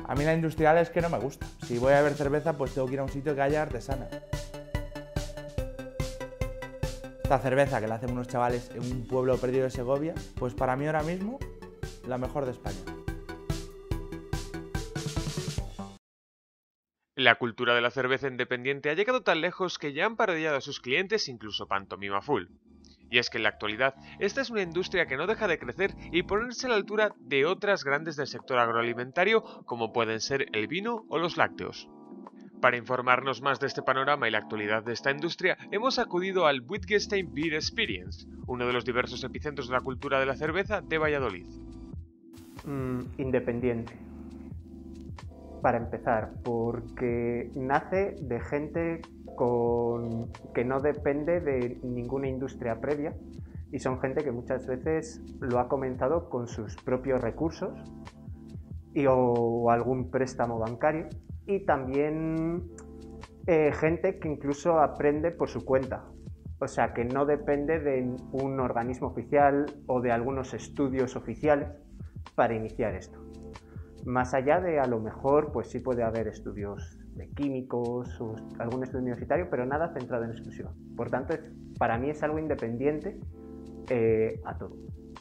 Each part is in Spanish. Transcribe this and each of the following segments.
A mí la industrial es que no me gusta. Si voy a beber cerveza, pues tengo que ir a un sitio que haya artesana. Esta cerveza que la hacen unos chavales en un pueblo perdido de Segovia, pues para mí ahora mismo, la mejor de España. La cultura de la cerveza independiente ha llegado tan lejos que ya han parodiado a sus clientes incluso Pantomima Full. Y es que en la actualidad esta es una industria que no deja de crecer y ponerse a la altura de otras grandes del sector agroalimentario como pueden ser el vino o los lácteos. Para informarnos más de este panorama y la actualidad de esta industria, hemos acudido al Wittgenstein Beer Experience, uno de los diversos epicentros de la cultura de la cerveza de Valladolid. Independiente. Para empezar, porque nace de gente que no depende de ninguna industria previa y son gente que muchas veces lo ha comenzado con sus propios recursos o algún préstamo bancario, y también gente que incluso aprende por su cuenta, o sea que no depende de un organismo oficial o de algunos estudios oficiales para iniciar esto. Más allá de, a lo mejor, pues sí puede haber estudios de químicos o algún estudio universitario, pero nada centrado en exclusiva. Por tanto, para mí es algo independiente a todo.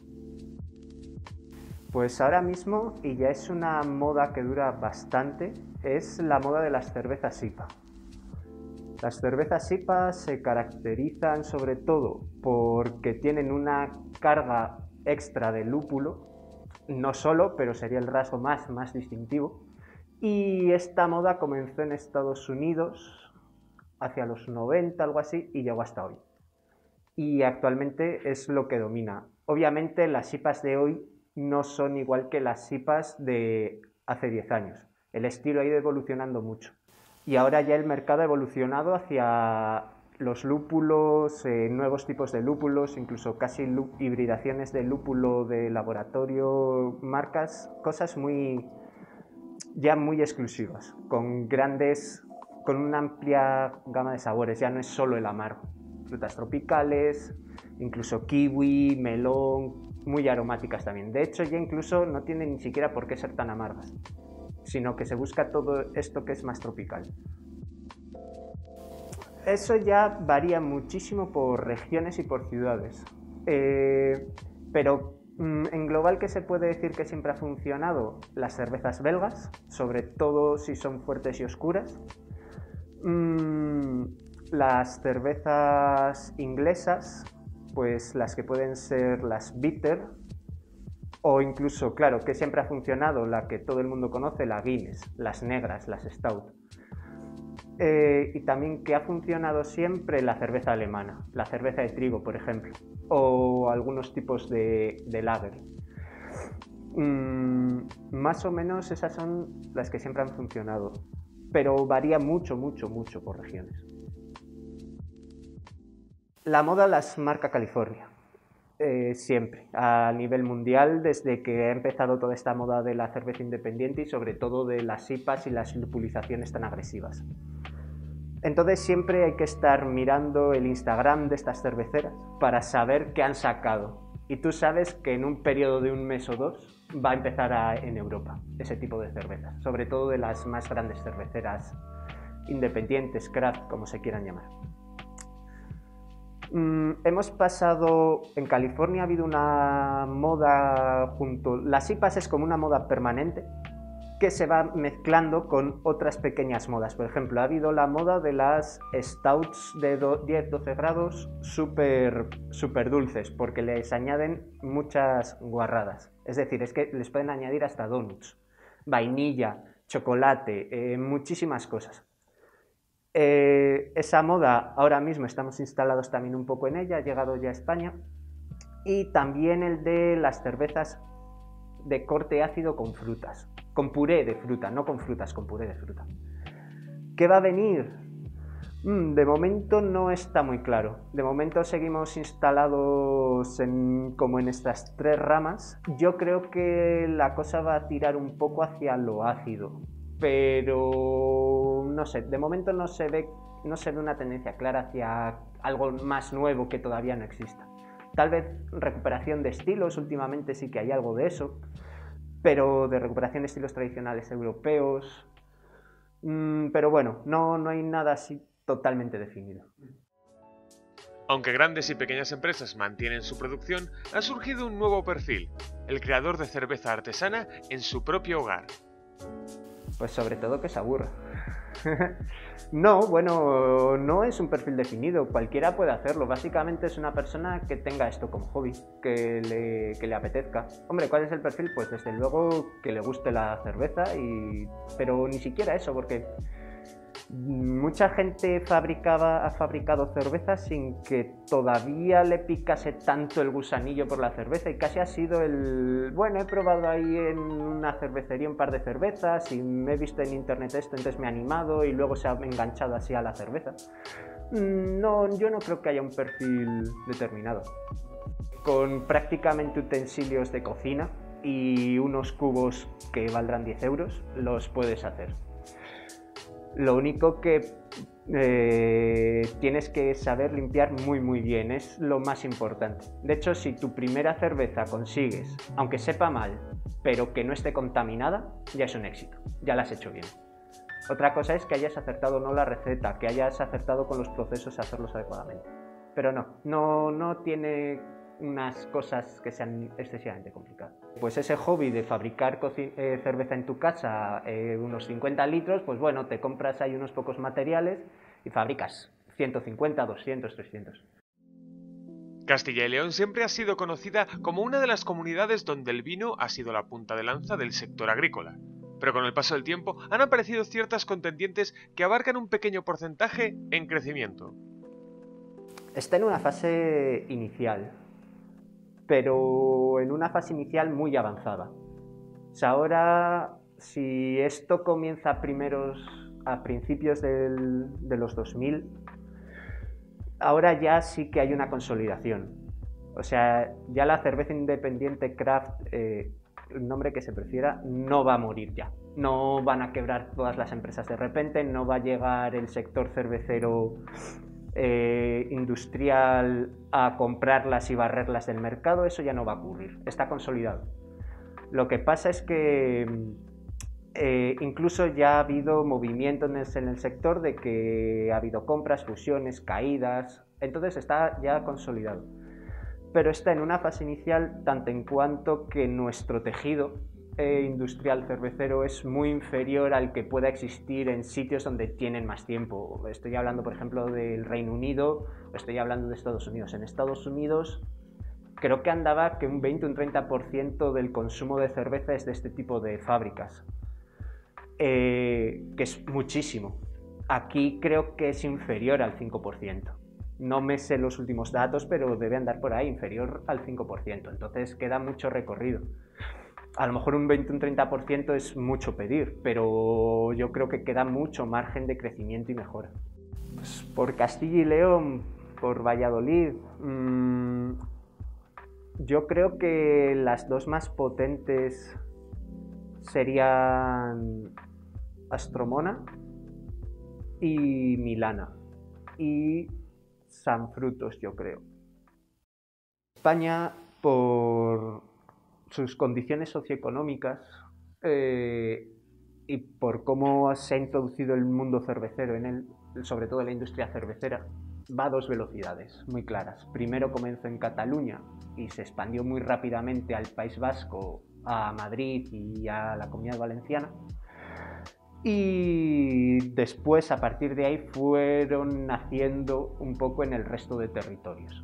Pues ahora mismo, y ya es una moda que dura bastante, es la moda de las cervezas IPA. Las cervezas IPA se caracterizan sobre todo porque tienen una carga extra de lúpulo, no solo, pero sería el rasgo más distintivo. Y esta moda comenzó en Estados Unidos hacia los 90, algo así, y llegó hasta hoy. Y actualmente es lo que domina. Obviamente las IPAs de hoy no son igual que las IPAs de hace 10 años. El estilo ha ido evolucionando mucho. Y ahora ya el mercado ha evolucionado hacia los lúpulos, nuevos tipos de lúpulos, incluso casi hibridaciones de lúpulo de laboratorio, marcas, cosas ya muy exclusivas, con una amplia gama de sabores. Ya no es solo el amargo, frutas tropicales, incluso kiwi, melón, muy aromáticas también. De hecho, ya incluso no tienen ni siquiera por qué ser tan amargas, sino que se busca todo esto que es más tropical. Eso ya varía muchísimo por regiones y por ciudades, pero en global, ¿qué se puede decir que siempre ha funcionado? Las cervezas belgas, sobre todo si son fuertes y oscuras. Las cervezas inglesas, pues las que pueden ser las bitter, o incluso, claro, que siempre ha funcionado, la que todo el mundo conoce, la Guinness, las negras, las stout. Y también que ha funcionado siempre la cerveza alemana, la cerveza de trigo, por ejemplo, o algunos tipos de lager. Más o menos esas son las que siempre han funcionado, pero varía mucho por regiones. La moda las marca California, siempre, a nivel mundial, desde que ha empezado toda esta moda de la cerveza independiente y sobre todo de las IPAs y las lupulizaciones tan agresivas. Entonces siempre hay que estar mirando el Instagram de estas cerveceras para saber qué han sacado. Y tú sabes que en un periodo de un mes o dos va a empezar en Europa ese tipo de cervezas, sobre todo de las más grandes cerveceras independientes, craft, como se quieran llamar. Hemos pasado, en California ha habido una moda las IPAs es como una moda permanente que se va mezclando con otras pequeñas modas. Por ejemplo, ha habido la moda de las stouts de 10-12 grados súper dulces, porque les añaden muchas guarradas. Es decir, es que les pueden añadir hasta donuts, vainilla, chocolate, muchísimas cosas. Esa moda ahora mismo estamos instalados también un poco en ella, ha llegado ya a España. Y también el de las cervezas de corte ácido con frutas, con puré de fruta, no con frutas, con puré de fruta. ¿Qué va a venir? De momento no está muy claro. De momento seguimos instalados como en estas tres ramas. Yo creo que la cosa va a tirar un poco hacia lo ácido, pero no sé, de momento no se ve una tendencia clara hacia algo más nuevo que todavía no exista. Tal vez recuperación de estilos, últimamente sí que hay algo de eso, pero de recuperación de estilos tradicionales europeos. Pero bueno, no hay nada así totalmente definido. Aunque grandes y pequeñas empresas mantienen su producción, ha surgido un nuevo perfil, el creador de cerveza artesana en su propio hogar. Pues sobre todo que se aburra. No, bueno, no es un perfil definido, cualquiera puede hacerlo. Básicamente es una persona que tenga esto como hobby, que le apetezca. Hombre, ¿cuál es el perfil? Pues desde luego que le guste la cerveza, pero ni siquiera eso, porque mucha gente ha fabricado cerveza sin que todavía le picase tanto el gusanillo por la cerveza, y casi ha sido bueno, he probado ahí en una cervecería un par de cervezas y me he visto en internet esto, entonces me ha animado y luego se ha enganchado así a la cerveza. No, yo no creo que haya un perfil determinado. Con prácticamente utensilios de cocina y unos cubos que valdrán 10 euros, los puedes hacer. Lo único que tienes que saber limpiar muy bien, es lo más importante. De hecho, si tu primera cerveza consigues, aunque sepa mal, pero que no esté contaminada, ya es un éxito, ya la has hecho bien. Otra cosa es que hayas acertado o no la receta, que hayas acertado con los procesos a hacerlos adecuadamente. Pero no tiene unas cosas que sean excesivamente complicadas. Pues ese hobby de fabricar cerveza en tu casa, unos 50 litros, pues bueno, te compras ahí unos pocos materiales y fabricas 150, 200, 300. Castilla y León siempre ha sido conocida como una de las comunidades donde el vino ha sido la punta de lanza del sector agrícola. Pero con el paso del tiempo han aparecido ciertas contendientes que abarcan un pequeño porcentaje en crecimiento. Está en una fase inicial, pero en una fase inicial muy avanzada. O sea, ahora, si esto comienza a principios de los 2000, ahora ya sí que hay una consolidación. O sea, ya la cerveza independiente craft, el nombre que se prefiera, no va a morir ya. No van a quebrar todas las empresas de repente, no va a llegar el sector cervecero industrial a comprarlas y barrerlas del mercado, eso ya no va a ocurrir, está consolidado. Lo que pasa es que incluso ya ha habido movimientos en el sector de que ha habido compras, fusiones, caídas, entonces está ya consolidado. Pero está en una fase inicial, tanto en cuanto que nuestro tejido industrial cervecero es muy inferior al que pueda existir en sitios donde tienen más tiempo. Estoy hablando, por ejemplo, del Reino Unido, o estoy hablando de Estados Unidos. En Estados Unidos creo que andaba que un 20 o un 30% del consumo de cerveza es de este tipo de fábricas, que es muchísimo. Aquí creo que es inferior al 5%. No me sé los últimos datos, pero debe andar por ahí, inferior al 5%. Entonces queda mucho recorrido. A lo mejor un 20 o un 30% es mucho pedir, pero yo creo que queda mucho margen de crecimiento y mejora. Pues por Castilla y León, por Valladolid, yo creo que las dos más potentes serían Astromona y Milana, y Sanfrutos, yo creo. España, por sus condiciones socioeconómicas y por cómo se ha introducido el mundo cervecero en él, sobre todo en la industria cervecera, va a dos velocidades muy claras. Primero comenzó en Cataluña y se expandió muy rápidamente al País Vasco, a Madrid y a la Comunidad Valenciana. Y después, a partir de ahí, fueron naciendo un poco en el resto de territorios.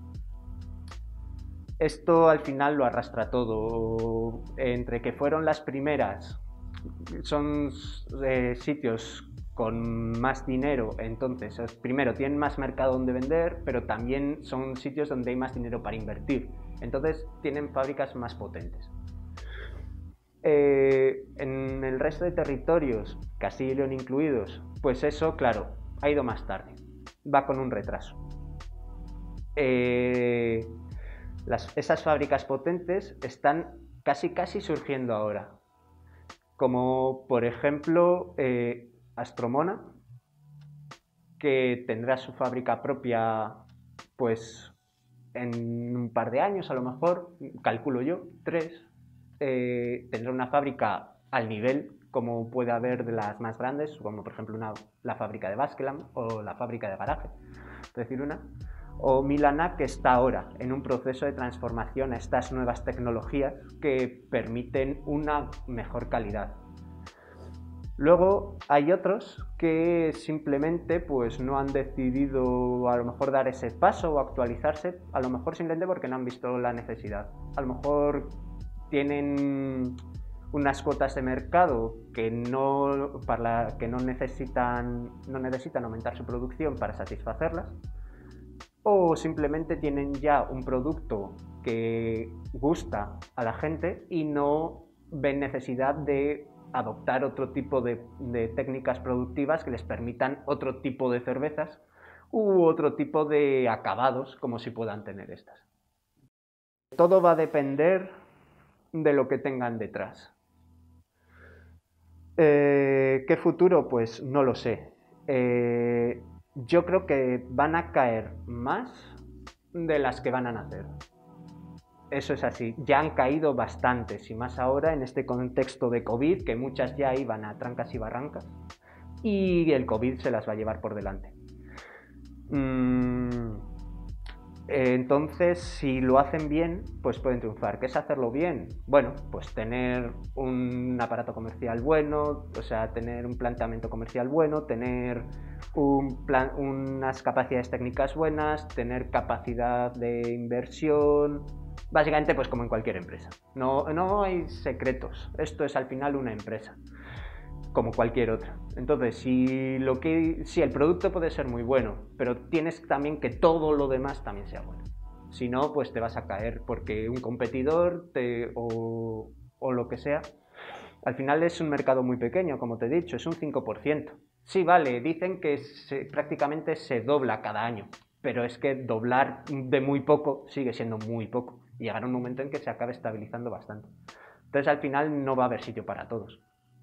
Esto al final lo arrastra todo, entre que fueron las primeras, son sitios con más dinero, entonces primero tienen más mercado donde vender, pero también son sitios donde hay más dinero para invertir, entonces tienen fábricas más potentes. En el resto de territorios, Castilla y León incluidos, pues eso, claro, ha ido más tarde, va con un retraso. Esas fábricas potentes están casi surgiendo ahora, como por ejemplo Astromona, que tendrá su fábrica propia pues en un par de años, a lo mejor, calculo yo, 3, tendrá una fábrica al nivel como puede haber de las más grandes, como por ejemplo la fábrica de Baskeland o la fábrica de garaje, por decir una, o Milana, que está ahora en un proceso de transformación a estas nuevas tecnologías que permiten una mejor calidad. Luego hay otros que simplemente pues no han decidido a lo mejor dar ese paso o actualizarse, a lo mejor simplemente porque no han visto la necesidad. A lo mejor tienen unas cuotas de mercado que no necesitan aumentar su producción para satisfacerlas, o simplemente tienen ya un producto que gusta a la gente y no ven necesidad de adoptar otro tipo de técnicas productivas que les permitan otro tipo de cervezas u otro tipo de acabados como si puedan tener estas. Todo va a depender de lo que tengan detrás. ¿Qué futuro? Pues no lo sé. Yo creo que van a caer más de las que van a nacer. Eso es así, ya han caído bastantes y más ahora en este contexto de COVID, que muchas ya iban a trancas y barrancas y el COVID se las va a llevar por delante. Entonces, si lo hacen bien, pues pueden triunfar. ¿Qué es hacerlo bien? Bueno, pues tener un aparato comercial bueno, o sea, tener un planteamiento comercial bueno, tener unas capacidades técnicas buenas, tener capacidad de inversión. Básicamente, pues como en cualquier empresa. No hay secretos. Esto es al final una empresa, como cualquier otra. Entonces, si el producto puede ser muy bueno, pero tienes también que todo lo demás también sea bueno. Si no, pues te vas a caer porque un competidor o lo que sea. Al final es un mercado muy pequeño, como te he dicho, es un 5%. Sí, vale, dicen que prácticamente se dobla cada año, pero es que doblar de muy poco sigue siendo muy poco. Y llegará un momento en que se acabe estabilizando bastante. Entonces al final no va a haber sitio para todos.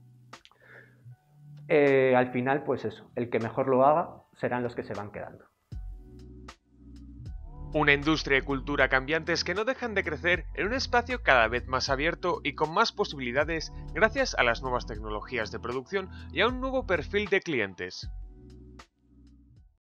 Al final, pues eso, el que mejor lo haga serán los que se van quedando. Una industria y cultura cambiantes que no dejan de crecer en un espacio cada vez más abierto y con más posibilidades gracias a las nuevas tecnologías de producción y a un nuevo perfil de clientes.